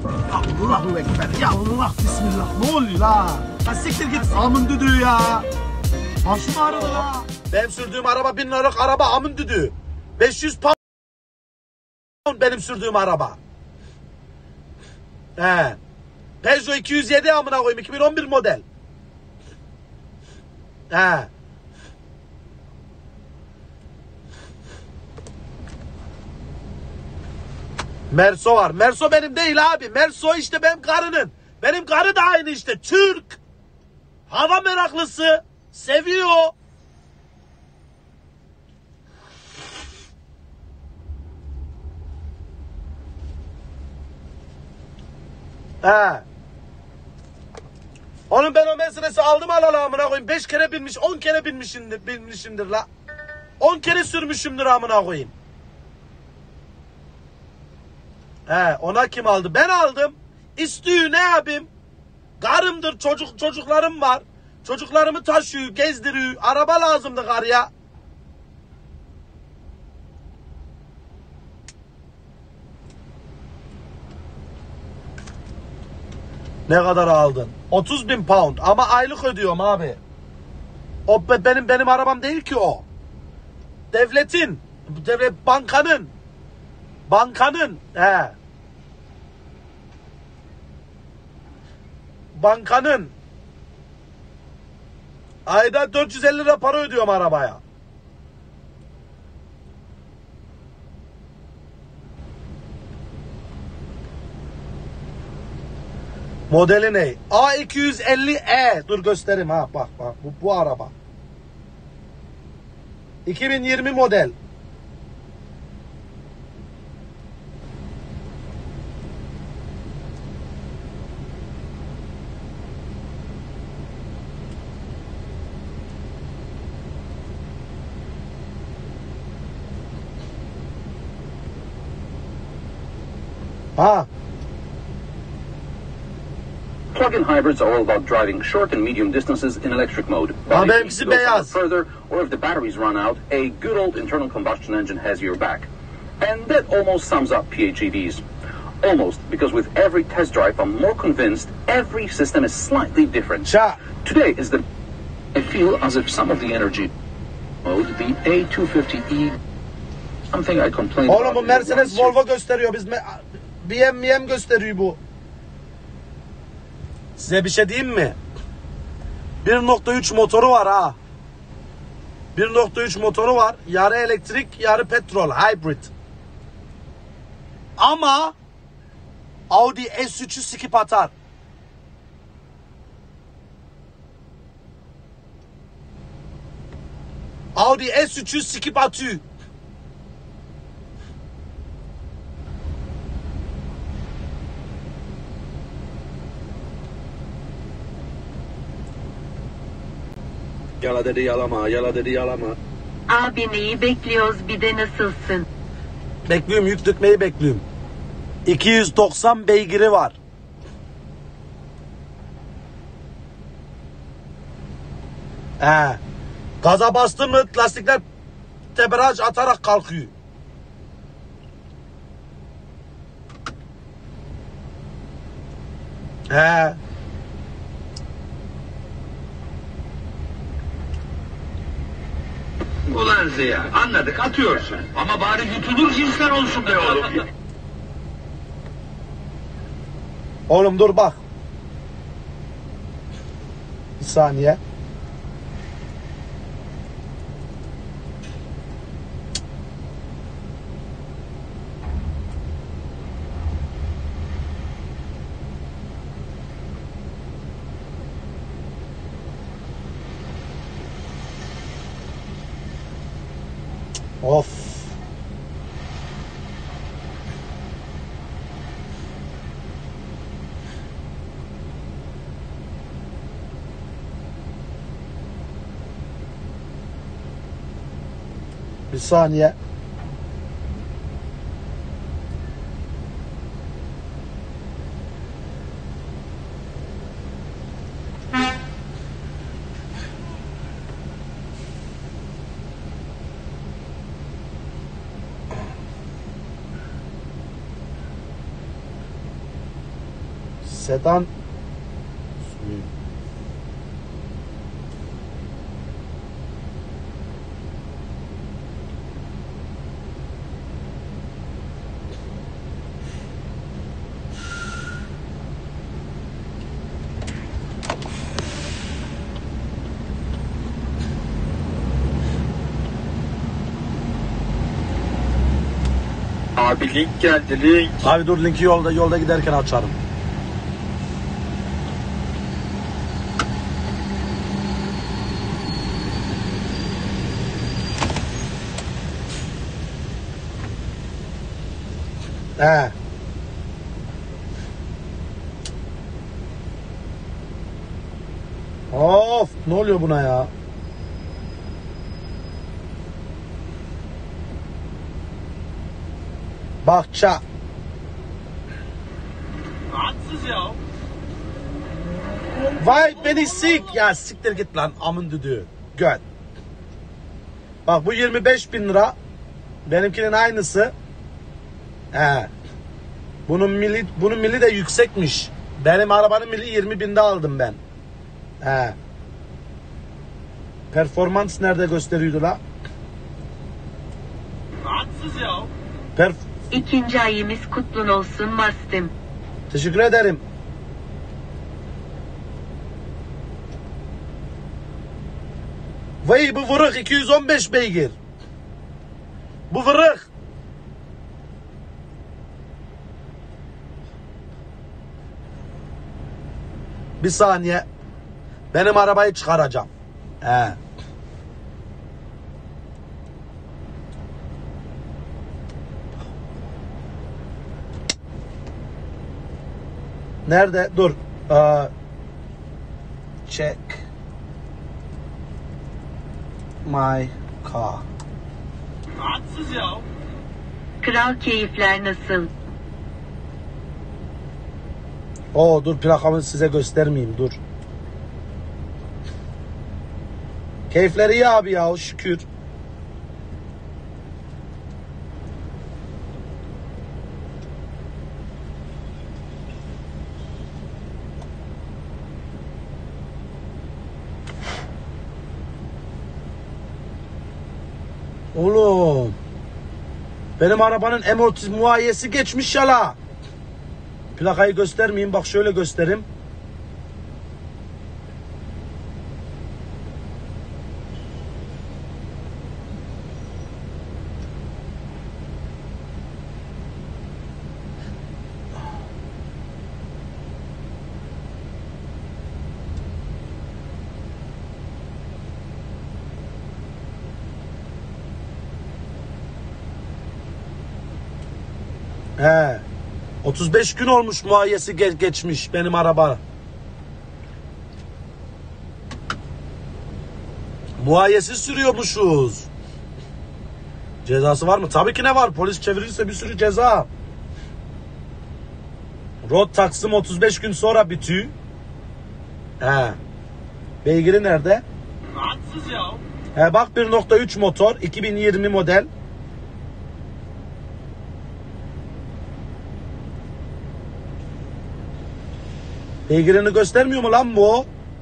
Allahu Ekber. Ya Allah bismillah. Ne oluyor la? Ha siktir git. Amın düdüğü ya. Başım ağrıdı la. Benim sürdüğüm araba 1000 liralık araba, amın düdüğü. 500 pound benim sürdüğüm araba. He. Peugeot 207 amına koyayım, 2011 model. He. Merso var. Merso benim değil abi. Merso işte benim karının. Benim karı da aynı işte. Türk. Hava meraklısı. Seviyor. He. Onun ben o Mercedes'i aldım alalı amına koyayım. 5 kere binmiş, 10 kere binmişimdir la. 10 kere sürmüşümdür amına koyayım. He, ona kim aldı? Ben aldım. İstiyor, ne yapayım? Karımdır, çocuklarım var. Çocuklarımı taşıyor, gezdiriyor. Araba lazımdı karıya. Ne kadar aldın? 30.000 pound ama aylık ödüyorum abi. O benim arabam değil ki o. Devletin, bankanın, he. Bankanın. Ayda 450 lira para ödüyorum arabaya. Modeli ne? A250E. Dur göstereyim ha. Bak bu araba. 2020 model. Ha. Plug-in hybrids are all about driving short and medium distances in electric mode. But if you go further, or if the batteries run out, a good old internal combustion engine has your back. And that almost sums up PHEVs. Almost, because with every test drive, I'm more convinced every system is slightly different. Today is the... I feel as if some of the energy mode, the A250E, something I complained about. Oğlum bu Mercedes Volvo gösteriyor. Biz BMW gösteriyor bu. Size bir şey diyeyim mi? 1.3 motoru var ha. 1.3 motoru var. Yarı elektrik, yarı petrol. Hybrid. Ama Audi S3'ü sikip atar. Audi S3'ü sikip atıyor. Yala dedi yalama, yala dedi yalama. Abi neyi bekliyoruz, bir de nasılsın? Bekliyorum, yük dökmeyi bekliyorum. 290 beygiri var. Gaza bastın mı lastikler teberaj atarak kalkıyor. Ulan Ziya, anladık, atıyorsun. Ama bari yutulur cinsten olsun be oğlum. Oğlum dur bak. Bir saniye. Of. Bir saniye. Sedan. Abi link geldi link. Abi dur, linki yolda giderken açarım. Of, ne oluyor buna ya? Bahçe. Rahatsız ya. Vay beni sik. Ya siktir git lan amın düdüğü. Göt. Bak bu 25.000 lira. Benimkinin aynısı. Bunun mili de yüksekmiş. Benim arabanın mili 20.000'de aldım ben. Performans nerede gösteriyordu la? Rahatsız ya. İkinci ayımız kutlu olsun Mastım. Teşekkür ederim. Vay bu vırık 215 beygir. Bu vırık. Bir saniye. Benim arabayı çıkaracağım. Nerede? Dur. Check my car. Rahatsız ya. Kral keyifler nasıl? Dur plakamı size göstermeyeyim, dur. Keyifleri iyi abi ya, şükür. Oğlum. Benim arabanın M30 muayyesi geçmiş ya la. Plakayı göstermeyeyim, bak şöyle göstereyim. He. 35 gün olmuş muayyesi geçmiş benim araba. Muayyesi sürüyormuşuz. Cezası var mı? Tabii ki ne var? Polis çevirirse bir sürü ceza. Road taksım 35 gün sonra bitiyor. He. Beygiri nerede? Rahatsız ya. He bak 1.3 motor 2020 model. Beygirini göstermiyor mu lan bu?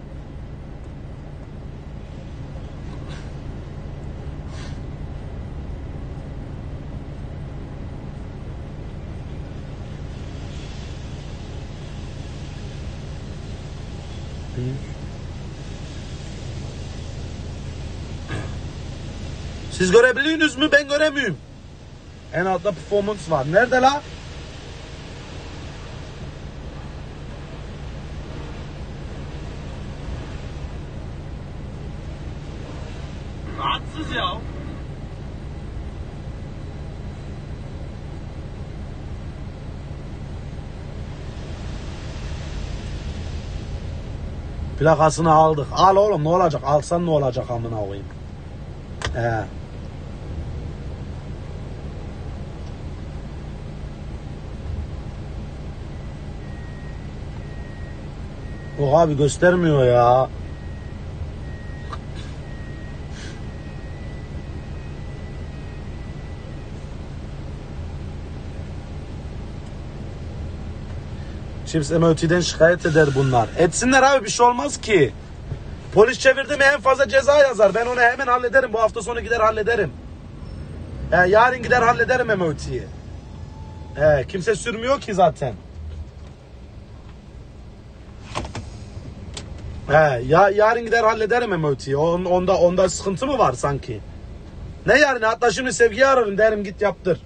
Siz görebiliyorsunuz mu? Ben göremiyorum. En altta performans var. Nerede la? Rahatsız ya. Plakasını aldık. Al oğlum, ne olacak? Alsan ne olacak amına koyayım. Yok abi göstermiyor ya. Chips MOT'den şikayet eder bunlar. Etsinler abi, bir şey olmaz ki. Polis çevirdi mi en fazla ceza yazar. Ben onu hemen hallederim. Bu hafta sonu gider hallederim. Yarın gider hallederim MOT'yi. Kimse sürmüyor ki zaten. Yarın gider hallederim MOT'yi. Onda sıkıntı mı var sanki? Ne yarın? Hatta şimdi Sevgi'yi ararım, derim git yaptır.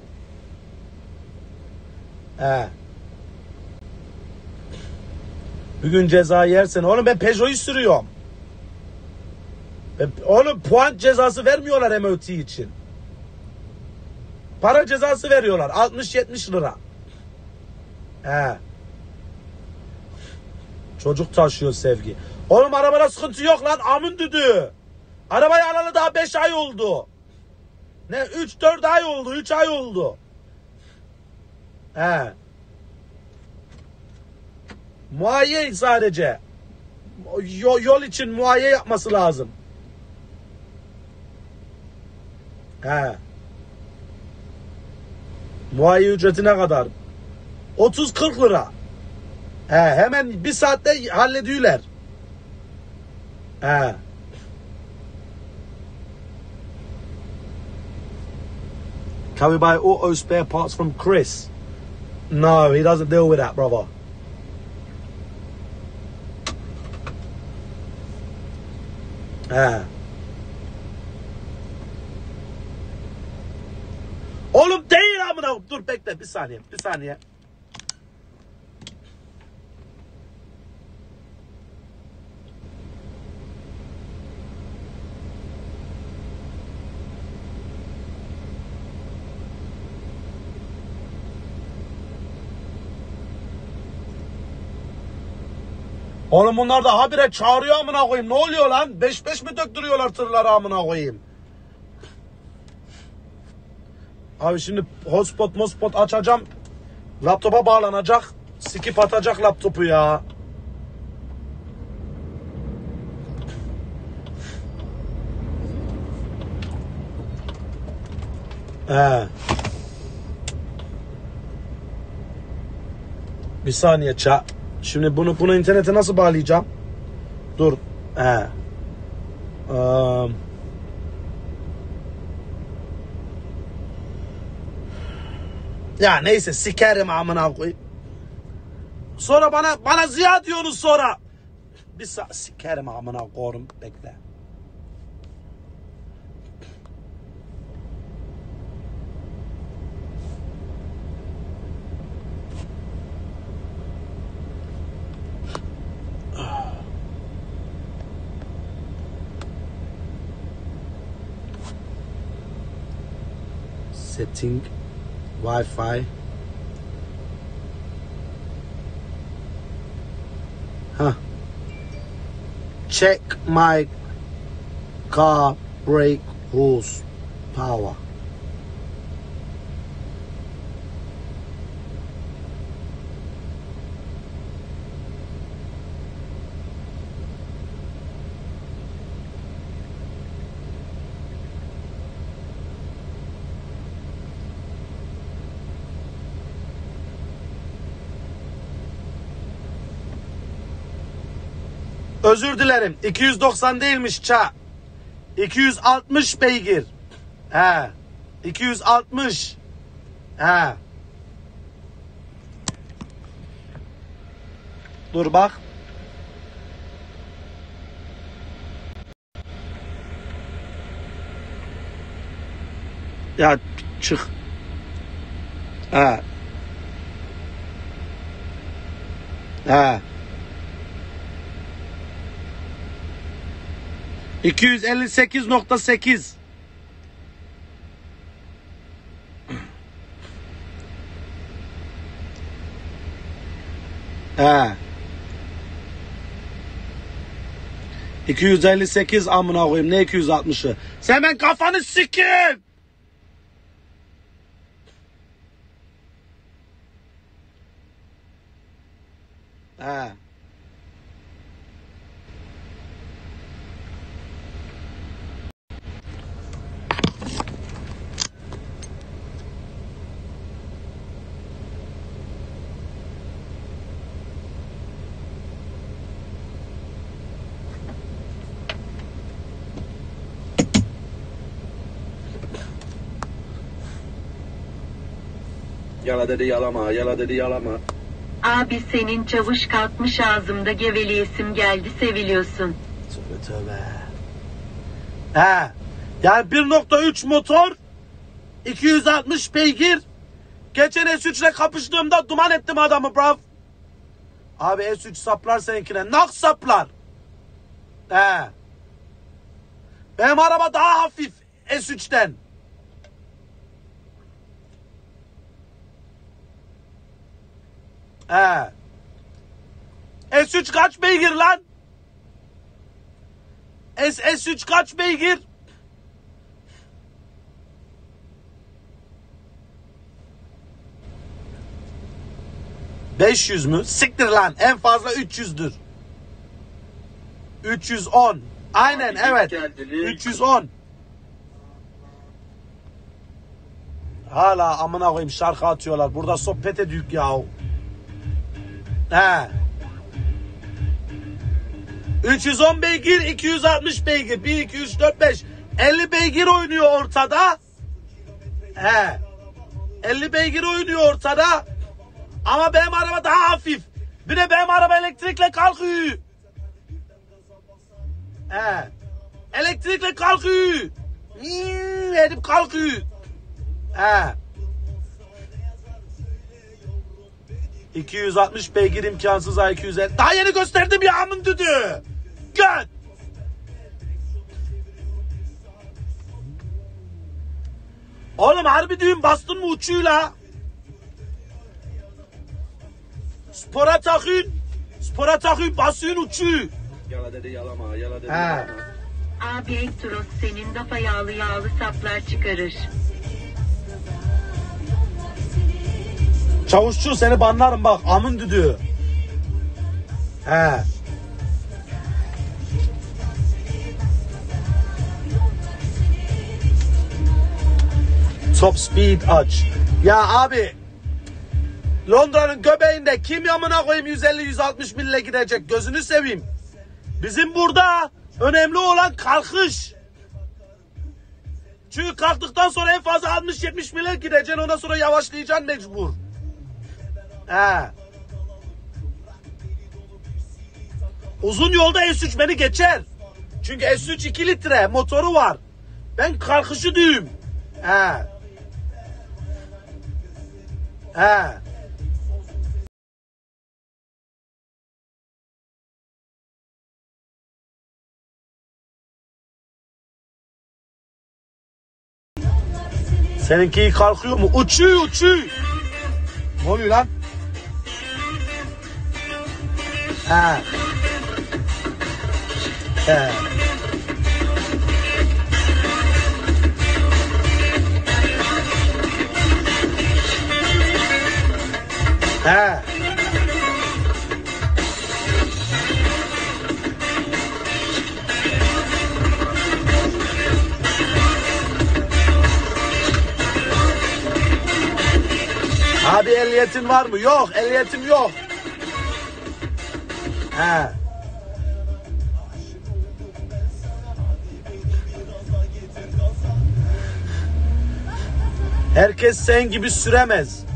Bugün ceza yersen. Oğlum ben Peugeot'u sürüyorum. Oğlum puan cezası vermiyorlar MOT için. Para cezası veriyorlar. 60-70 lira. Çocuk taşıyor Sevgi. Oğlum arabada sıkıntı yok lan. Amın düdüğü. Arabayı alalı daha 5 ay oldu. Ne 3-4 ay oldu. 3 ay oldu. Muayene sadece. Yol için muayene yapması lazım. Muayene ücreti ne kadar? 30-40 lira. Hemen bir saatte hallediyorlar. Can we buy auto spare parts from Chris? No, he doesn't deal with that, brother. Oğlum değil amına. Dur bekle bir saniye. Oğlum bunlar da habire çağırıyor amına koyayım. Ne oluyor lan? 5-5 mi döktürüyorlar tırları amına koyayım? Abi şimdi hotspot açacağım. Laptopa bağlanacak. Skip atacak laptopu ya. Bir saniye ça. Şimdi bunu internete nasıl bağlayacağım? Dur. Ya neyse sikerim amına koyayım. Sonra bana Ziya diyorsunuz sonra. Bir sikerim amına koyayım, bekle. Setting Wi-Fi. Check my car brake horsepower. Özür dilerim. 290 değilmiş ça. 260 beygir. 260. Dur bak. Ya çık. 258.8. He. 258 amına koyayım, ne 260'ı? Sen ben kafanı sikeyim. He. Yala dedi yalama, yala dedi yalama. Abi senin çavuş kalkmış ağzımda geveleyesim geldi seviliyorsun. Tövbe tövbe. He. Yani 1.3 motor 260 beygir. Geçen S3 ile kapıştığımda duman ettim adamı brav. Abi S3 saplar seninkine. Nak saplar. He. Benim araba daha hafif S3'ten. He. S3 kaç beygir lan? S3 kaç beygir? ...500 mü? Siktir lan. En fazla 300'dür. 310. Aynen evet. 310. Hala amına koyayım şarkı atıyorlar. Burada sohbet ediyor ya. He. 310 beygir, 260 beygir. 1, 2, 3, 4, 5. 50 beygir oynuyor ortada. He. 50 beygir oynuyor ortada. Ama benim araba daha hafif. Bir de benim araba elektrikle kalkıyor. He. Elektrikle kalkıyor. Edip kalkıyor. He. 260 beygir imkansız A250. Daha yeni gösterdim ya amın düdü. Göt. Oğlum harbi düğün bastın mı uçuyla? Spora takın. Spora takın basıyorsun uçuyor. Yala dedi yalama, yala dedi He. yalama. Abi Ektoros senin dafa yağlı saplar çıkarır. Çavuşçu seni banlarım bak amın düdüğü. He. Top speed aç. Ya abi Londra'nın göbeğinde kim yamına koyayım 150-160 mille gidecek gözünü seveyim. Bizim burada önemli olan kalkış. Çünkü kalktıktan sonra en fazla 60-70 mille gideceksin, ondan sonra yavaşlayacaksın mecbur. He. Uzun yolda S3 beni geçer. Çünkü S3 2 litre motoru var. Ben kalkışı düğüm. He. He. Seninki kalkıyor mu? Uçuyor uçuyor. Ne oluyor lan? He. He. He. Abi ehliyetin var mı? Yok, ehliyetim yok. He. Herkes sen gibi süremez.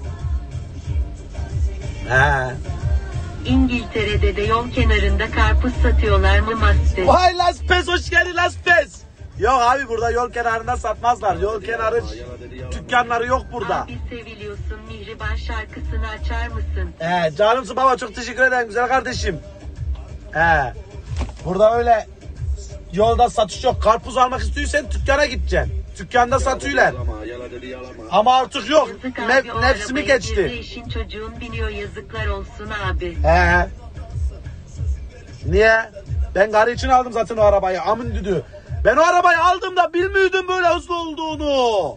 He. İngiltere'de de yol kenarında karpuz satıyorlar mı Master? Vay Las Pes, hoş geldin Las Pes. Yok abi burada yol kenarında satmazlar. Yol kenarı dükkanları yok burada. Abi seviliyorsun Mihriban şarkısını açar mısın? Canımsın baba, çok teşekkür ederim güzel kardeşim. Burada öyle yolda satış yok. Karpuz almak istiyorsan dükkana gideceksin. Dükkanda satıyorlar. Yala dedi yalama. Ama artık yok. Yazık abi, o Nefsimi arabaya geçti. bir de eşin çocuğun biniyor, yazıklar olsun abi. Niye? Ben karı için aldım zaten o arabayı. Amın düdü. Ben o arabayı aldığımda bilmiyordum böyle hızlı olduğunu.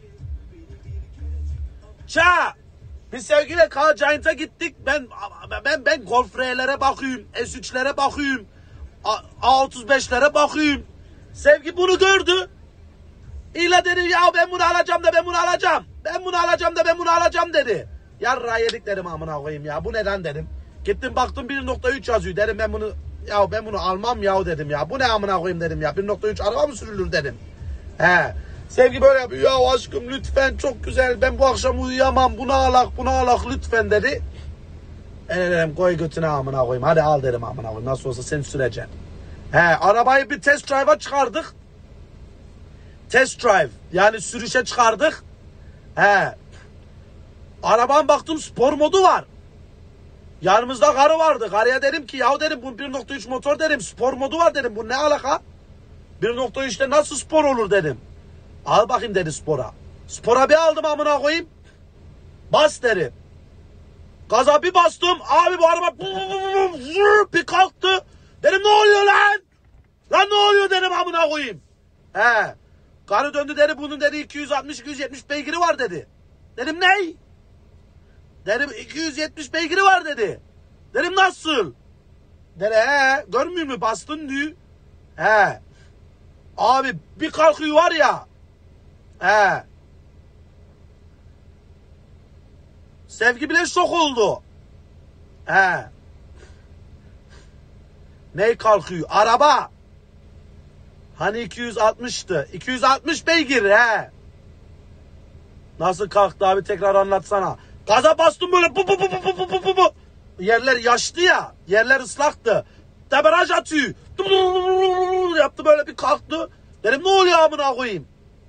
Biz sevgiyle Car Giant'a gittik. Ben Golf R'lere bakıyorum. S3'lere bakıyorum. A35'lere bakıyorum. Sevgi bunu gördü. İlla dedi ya ben bunu alacağım da ben bunu alacağım. Ben bunu alacağım da ben bunu alacağım dedi. Yarra yedik dedim amına koyayım ya. Bu neden dedim. Gittim baktım 1.3 yazıyor. Dedim ben bunu almam ya dedim ya. Bu ne amına koyayım dedim ya. 1.3 araba mı sürülür dedim. Sevgi böyle yapıyor. Ya aşkım lütfen çok güzel. Ben bu akşam uyuyamam. Bunu alak lütfen dedi. Dedim koy götüne amına koyayım. Hadi al derim amına koyayım. Nasıl olsa sen süreceksin. Arabayı bir test drive'a çıkardık. Test drive. Yani sürüşe çıkardık. Araban baktım spor modu var. Yanımızda karı vardı. Karıya dedim ki ya dedim bu 1.3 motor dedim. Spor modu var dedim. Bu ne alaka? 1.3'te nasıl spor olur dedim. Al bakayım dedi spora. Spora bir aldım amına koyayım. Bas derim. Gaza bir bastım. Abi bu araba bir kalktı. Dedim ne oluyor lan? Lan ne oluyor dedim amına koyayım. Karı döndü dedi bunun dedi 260-270 beygiri var dedi. Dedim ney? Dedim 270 beygiri var dedi. Dedim nasıl? Dedi görmüyor musun bastın diyor. Abi bir kalkıyor var ya. Sevgi bile şok oldu. Ney kalkıyor? Araba. Hani 260'tı. 260 beygir Nasıl kalktı abi tekrar anlatsana. Gaza bastım böyle bu. Yerler yaştı ya. Yerler ıslaktı. Debriyaj atıyor. Yaptı böyle bir kalktı. Dedim ne oluyor amına koyayım?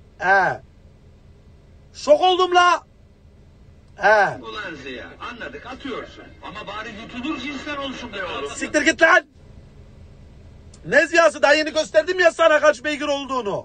Şok oldum la. Ulan Ziya anladık atıyorsun. Ama bari yutulur cinsten olsun be oğlum. Siktir git lan. Ne ziyası daha yeni gösterdim ya sana kaç beygir olduğunu.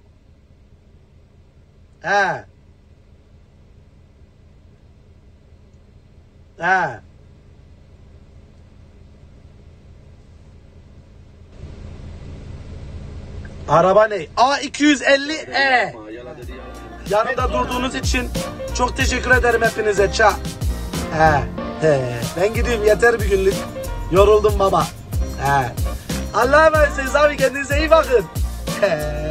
Araba ne? A250E. Yanımda durduğunuz için çok teşekkür ederim hepinize. Ben gidiyorum yeter bir günlük. Yoruldum baba. Allah'a emanetsiniz abi kendinize iyi bakın.